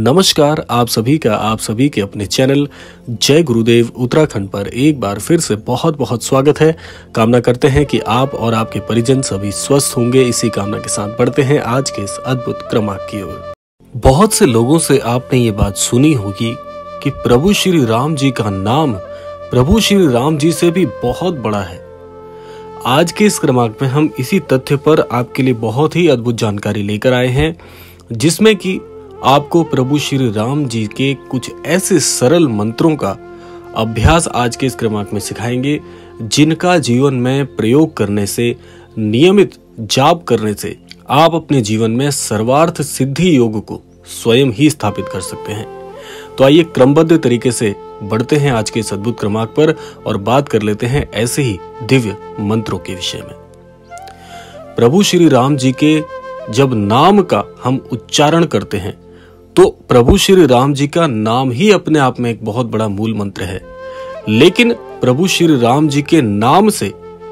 नमस्कार आप सभी का आप सभी के अपने चैनल जय गुरुदेव उत्तराखंड पर एक बार फिर से बहुत बहुत स्वागत है। कामना करते हैं कि आप और आपके परिजन सभी स्वस्थ होंगे। इसी कामना के साथ बढ़ते हैं आज के इस अद्भुत क्रमांक की ओर। बहुत से लोगों से आपने ये बात सुनी होगी कि प्रभु श्री राम जी का नाम प्रभु श्री राम जी से भी बहुत बड़ा है। आज के इस क्रमांक में हम इसी तथ्य पर आपके लिए बहुत ही अद्भुत जानकारी लेकर आए हैं, जिसमें कि आपको प्रभु श्री राम जी के कुछ ऐसे सरल मंत्रों का अभ्यास आज के इस क्रमांक में सिखाएंगे, जिनका जीवन में प्रयोग करने से, नियमित जाप करने से आप अपने जीवन में सर्वार्थ सिद्धि योग को स्वयं ही स्थापित कर सकते हैं। तो आइए क्रमबद्ध तरीके से बढ़ते हैं आज के इस अद्भुत क्रमांक पर और बात कर लेते हैं ऐसे ही दिव्य मंत्रों के विषय में। प्रभु श्री राम जी के जब नाम का हम उच्चारण करते हैं तो प्रभु श्री राम जी का नाम ही अपने आप में एक बहुत बड़ा मूल मंत्र है, लेकिन प्रभु श्री राम जी के नाम से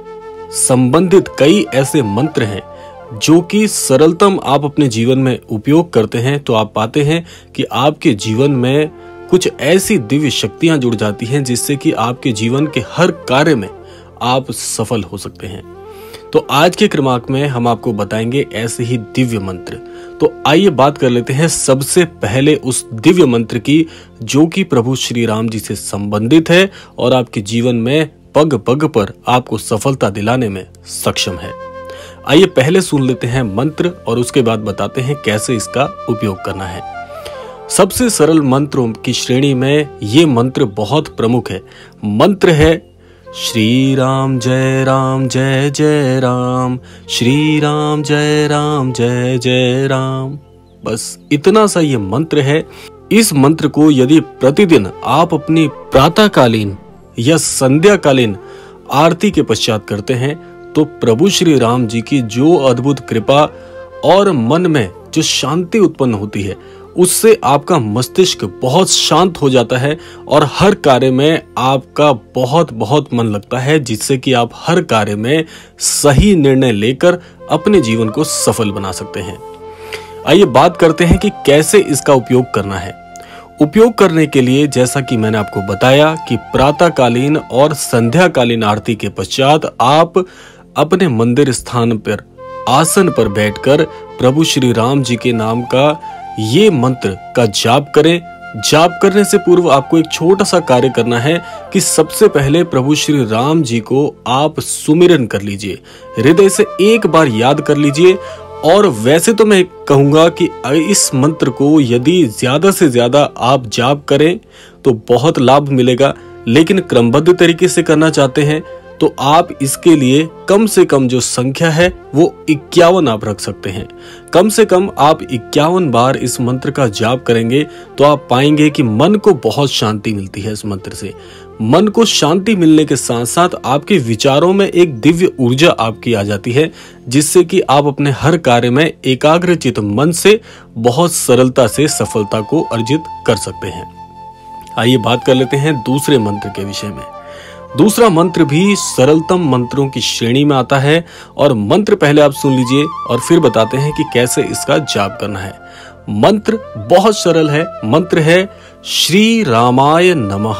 संबंधित कई ऐसे मंत्र हैं जो कि सरलतम आप अपने जीवन में उपयोग करते हैं तो आप पाते हैं कि आपके जीवन में कुछ ऐसी दिव्य शक्तियां जुड़ जाती हैं जिससे कि आपके जीवन के हर कार्य में आप सफल हो सकते हैं। तो आज के क्रमांक में हम आपको बताएंगे ऐसे ही दिव्य मंत्र। तो आइए बात कर लेते हैं सबसे पहले उस दिव्य मंत्र की जो कि प्रभु श्री राम जी से संबंधित है और आपके जीवन में पग पग पर आपको सफलता दिलाने में सक्षम है। आइए पहले सुन लेते हैं मंत्र और उसके बाद बताते हैं कैसे इसका उपयोग करना है। सबसे सरल मंत्रों की श्रेणी में ये मंत्र बहुत प्रमुख है। मंत्र है श्री राम जय जय राम, श्री राम जय जय राम। बस इतना सा ये मंत्र है। इस मंत्र को यदि प्रतिदिन आप अपनी प्रातःकालीन या संध्याकालीन आरती के पश्चात करते हैं तो प्रभु श्री राम जी की जो अद्भुत कृपा और मन में जो शांति उत्पन्न होती है उससे आपका मस्तिष्क बहुत शांत हो जाता है और हर कार्य में आपका बहुत बहुत मन लगता है, जिससे कि आप हर कार्य में सही निर्णय लेकर अपने जीवन को सफल बना सकते हैं। आइए बात करते हैं कि कैसे इसका उपयोग करना है। उपयोग करने के लिए जैसा कि मैंने आपको बताया कि प्रातःकालीन और संध्याकालीन आरती के पश्चात आप अपने मंदिर स्थान पर आसन पर बैठकर प्रभु श्री राम जी के नाम का ये मंत्र का जाप करें। जाप करने से पूर्व आपको एक छोटा सा कार्य करना है कि सबसे पहले प्रभु श्री राम जी को आप सुमिरन कर लीजिए, हृदय से एक बार याद कर लीजिए। और वैसे तो मैं कहूंगा कि इस मंत्र को यदि ज्यादा से ज्यादा आप जाप करें तो बहुत लाभ मिलेगा, लेकिन क्रमबद्ध तरीके से करना चाहते हैं तो आप इसके लिए कम से कम जो संख्या है वो 51 आप रख सकते हैं। कम से कम आप 51 बार इस मंत्र का जाप करेंगे तो आप पाएंगे कि मन को बहुत शांति मिलती है। इस मंत्र से मन को शांति मिलने के साथ साथ आपके विचारों में एक दिव्य ऊर्जा आपकी आ जाती है, जिससे कि आप अपने हर कार्य में एकाग्रचित मन से बहुत सरलता से सफलता को अर्जित कर सकते हैं। आइए बात कर लेते हैं दूसरे मंत्र के विषय में। दूसरा मंत्र भी सरलतम मंत्रों की श्रेणी में आता है और मंत्र पहले आप सुन लीजिए और फिर बताते हैं कि कैसे इसका जाप करना है। मंत्र बहुत सरल है। मंत्र है श्री रामाय नमः।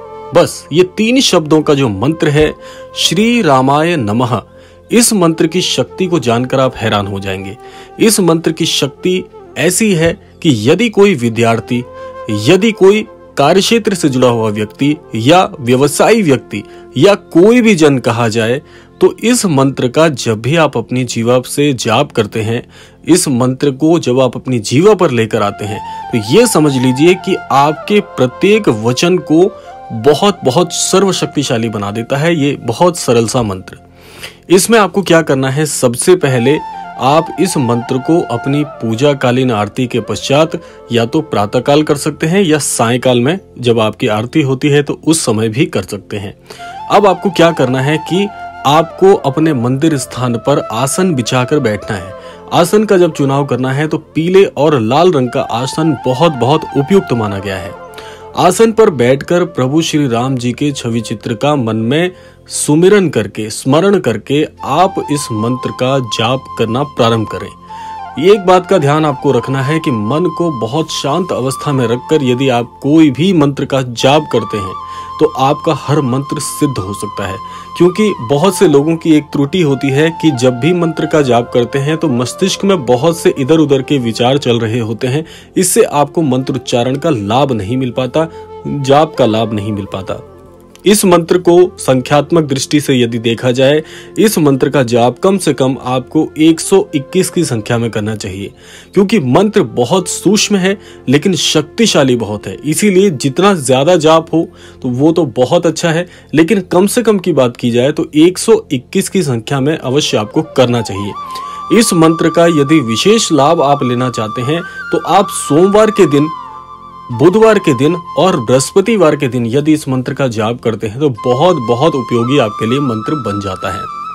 बस ये 3 शब्दों का जो मंत्र है श्री रामाय नमः, इस मंत्र की शक्ति को जानकर आप हैरान हो जाएंगे। इस मंत्र की शक्ति ऐसी है कि यदि कोई विद्यार्थी, यदि कोई कार्यक्षेत्र से जुड़ा हुआ व्यक्ति या व्यवसायी व्यक्ति या कोई भी जन कहा जाए तो इस मंत्र का जब भी आप अपनी जीवा से जाप करते हैं, इस मंत्र को जब आप अपनी जीवा पर लेकर आते हैं तो ये समझ लीजिए कि आपके प्रत्येक वचन को बहुत बहुत सर्वशक्तिशाली बना देता है। ये बहुत सरल सा मंत्र। इसमें आपको क्या करना है, सबसे पहले आप इस मंत्र को अपनी पूजा कालीन आरती के पश्चात या तो प्रातःकाल कर सकते हैं या सायंकाल में जब आपकी आरती होती है तो उस समय भी कर सकते हैं। अब आपको क्या करना है कि आपको अपने मंदिर स्थान पर आसन बिछाकर बैठना है। आसन का जब चुनाव करना है तो पीले और लाल रंग का आसन बहुत बहुत उपयुक्त माना गया है। आसन पर बैठकर प्रभु श्री राम जी के छवि चित्र का मन में सुमिरन करके, स्मरण करके आप इस मंत्र का जाप करना प्रारंभ करें। एक बात का ध्यान आपको रखना है कि मन को बहुत शांत अवस्था में रखकर यदि आप कोई भी मंत्र का जाप करते हैं तो आपका हर मंत्र सिद्ध हो सकता है। क्योंकि बहुत से लोगों की एक त्रुटि होती है कि जब भी मंत्र का जाप करते हैं तो मस्तिष्क में बहुत से इधर उधर के विचार चल रहे होते हैं। इससे आपको मंत्र उच्चारण का लाभ नहीं मिल पाता, जाप का लाभ नहीं मिल पाता। इस मंत्र को संख्यात्मक दृष्टि से यदि देखा जाए, इस मंत्र का जाप कम से कम आपको 121 की संख्या में करना चाहिए। क्योंकि मंत्र बहुत सूक्ष्म है लेकिन शक्तिशाली बहुत है, इसीलिए जितना ज्यादा जाप हो तो वो तो बहुत अच्छा है, लेकिन कम से कम की बात की जाए तो 121 की संख्या में अवश्य आपको करना चाहिए। इस मंत्र का यदि विशेष लाभ आप लेना चाहते हैं तो आप सोमवार के दिन, बुधवार के दिन और बृहस्पतिवार के दिन यदि इस मंत्र का जाप करते हैं तो बहुत बहुत उपयोगी आपके लिए मंत्र बन जाता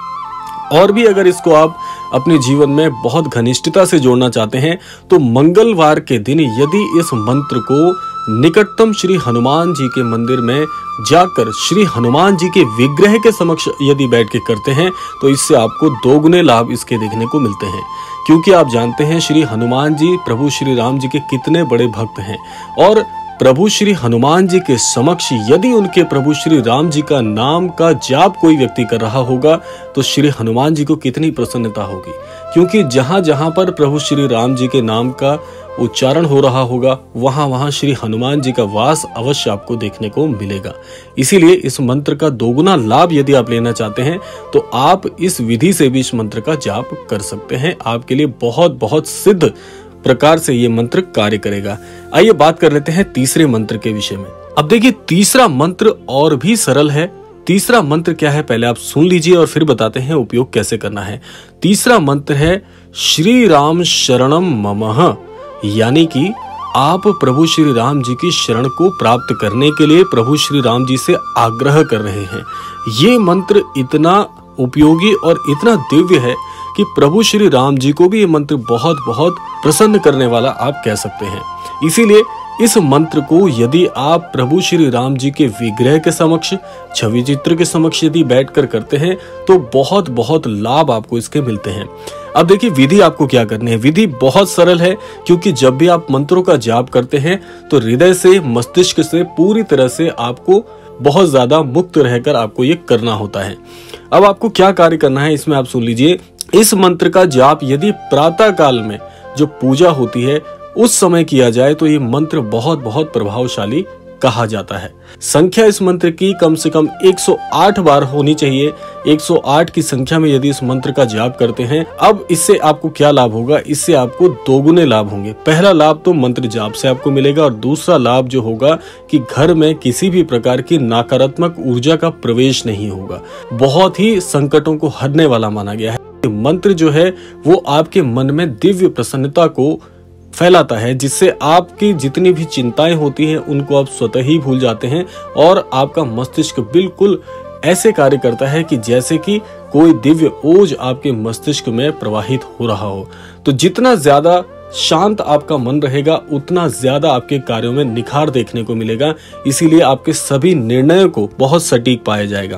है। और भी अगर इसको आप अपने जीवन में बहुत घनिष्ठता से जोड़ना चाहते हैं तो मंगलवार के दिन यदि इस मंत्र को निकटतम श्री हनुमान जी के मंदिर में जाकर श्री हनुमान जी के विग्रह के समक्ष यदि बैठ के करते हैं तो इससे आपको दोगुने लाभ इसके देखने को मिलते हैं। क्योंकि आप जानते हैं श्री हनुमान जी प्रभु श्री राम जी के कितने बड़े भक्त हैं, और प्रभु श्री हनुमान जी के समक्ष यदि उनके प्रभु श्री राम जी का नाम का जाप कोई व्यक्ति कर रहा होगा तो श्री हनुमान जी को कितनी प्रसन्नता होगी। क्योंकि जहां जहां पर प्रभु श्री राम जी के नाम का उच्चारण हो रहा होगा वहां वहां श्री हनुमान जी का वास अवश्य आपको देखने को मिलेगा। इसीलिए इस मंत्र का दोगुना लाभ यदि आप लेना चाहते हैं तो आप इस विधि से भी इस मंत्र का जाप कर सकते हैं। आपके लिए बहुत बहुत सिद्ध प्रकार से ये मंत्र कार्य करेगा। आइए बात कर लेते हैं तीसरे मंत्र के विषय में। अब देखिए, तीसरा मंत्र और भी सरल है। तीसरा मंत्र क्या है पहले आप सुन लीजिए और फिर बताते हैं उपयोग कैसे करना है। तीसरा मंत्र है श्री राम शरणम ममः, यानी कि आप प्रभु श्री राम जी की शरण को प्राप्त करने के लिए प्रभु श्री राम जी से आग्रह कर रहे हैं। ये मंत्र इतना उपयोगी और इतना दिव्य है कि प्रभु श्री राम जी को भी ये मंत्र बहुत बहुत प्रसन्न करने वाला आप कह सकते हैं। इसीलिए इस मंत्र को यदि आप प्रभु श्री राम जी के विग्रह के समक्ष, छवि चित्र के समक्ष यदि बैठकर करते हैं तो बहुत बहुत लाभ आपको इसके मिलते हैं। अब देखिए, विधि आपको क्या करनी है। विधि बहुत सरल है, क्योंकि जब भी आप मंत्रों का जाप करते हैं तो हृदय से, मस्तिष्क से पूरी तरह से आपको बहुत ज्यादा मुक्त रहकर आपको ये करना होता है। अब आपको क्या कार्य करना है इसमें आप सुन लीजिए। इस मंत्र का जाप यदि प्रातः काल में जो पूजा होती है उस समय किया जाए तो ये मंत्र बहुत बहुत प्रभावशाली कहा जाता है। संख्या इस मंत्र की कम से कम 108 बार होनी चाहिए। 108 की संख्या में यदि इस मंत्र का जाप करते हैं, अब इससे आपको क्या लाभ होगा, इससे आपको दोगुने लाभ होंगे। पहला लाभ तो मंत्र जाप से आपको मिलेगा और दूसरा लाभ जो होगा कि घर में किसी भी प्रकार की नकारात्मक ऊर्जा का प्रवेश नहीं होगा। बहुत ही संकटों को हरने वाला माना गया है। मंत्र जो है वो आपके मन में दिव्य प्रसन्नता को फैलाता है, जिससे आपकी जितनी भी चिंताएं होती हैं उनको आप स्वतः ही भूल जाते हैं और आपका मस्तिष्क बिल्कुल ऐसे कार्य करता है कि जैसे कि कोई दिव्य ओज आपके मस्तिष्क में प्रवाहित हो रहा हो। तो जितना ज्यादा शांत आपका मन रहेगा उतना ज्यादा आपके कार्यों में निखार देखने को मिलेगा। इसीलिए आपके सभी निर्णयों को बहुत सटीक पाया जाएगा।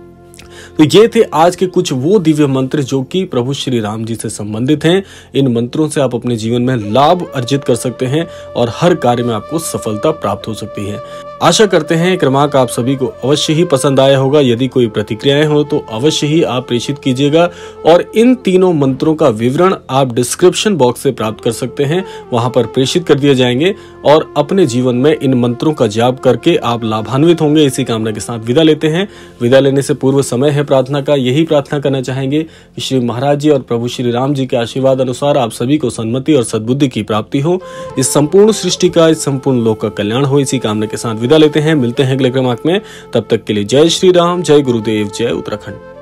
तो ये थे आज के कुछ वो दिव्य मंत्र जो कि प्रभु श्री राम जी से संबंधित हैं। इन मंत्रों से आप अपने जीवन में लाभ अर्जित कर सकते हैं और हर कार्य में आपको सफलता प्राप्त हो सकती है। आशा करते हैं क्रमांक आप सभी को अवश्य ही पसंद आया होगा। यदि कोई प्रतिक्रियाएं हो तो अवश्य ही आप प्रेषित कीजिएगा और इन तीनों मंत्रों का विवरण आप डिस्क्रिप्शन बॉक्स से प्राप्त कर सकते हैं, वहां पर प्रेषित कर दिए जाएंगे और अपने जीवन में इन मंत्रों का जाप करके आप लाभान्वित होंगे। इसी कामना के साथ विदा लेते हैं। विदा लेने से पूर्व समय है प्रार्थना का। यही प्रार्थना करना चाहेंगे कि श्री महाराज जी और प्रभु श्री राम जी के आशीर्वाद अनुसार आप सभी को सन्मति और सद्बुद्धि की प्राप्ति हो, इस संपूर्ण सृष्टि का, इस संपूर्ण लोक का कल्याण हो। इसी कामना के साथ विदा लेते हैं। मिलते हैं अगले क्रमांक में। तब तक के लिए जय श्री राम, जय गुरुदेव, जय उत्तराखंड।